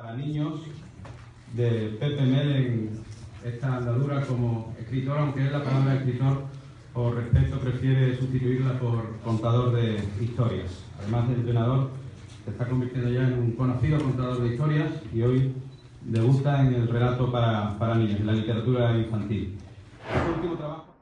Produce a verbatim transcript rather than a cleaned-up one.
para niños de Pepe Mel en esta andadura como escritor, aunque es la palabra escritor por respeto prefiere sustituirla por contador de historias. Además de entrenador, se está convirtiendo ya en un conocido contador de historias y hoy debuta en el relato para, para niños, en la literatura infantil. Este último trabajo